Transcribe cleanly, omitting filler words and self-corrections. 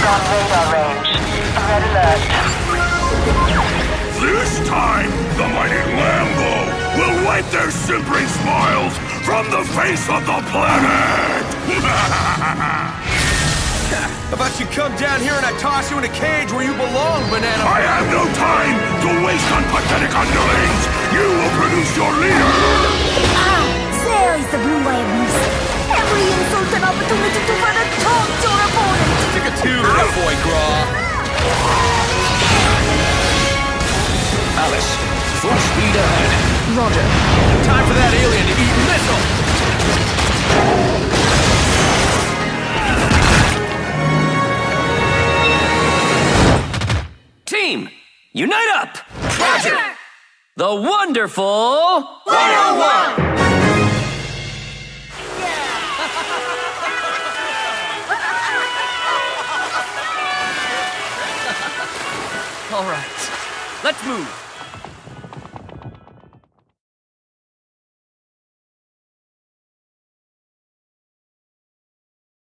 beyond radar range. Red alert. This time, the mighty Lambo will wipe their simpering smiles from the face of the planet! How about you come down here and I toss you in a cage where you belong, Banana? I have no time to waste on pathetic underlings! You will produce your leader! There is the blue wire moose. Every insult an opportunity to further taunt your opponent. Stick a tube in that boy, Graw. Alice, full speed ahead. Roger. Time for that alien to eat missile! Team, unite up! Roger! The Wonderful 101! All right, let's move.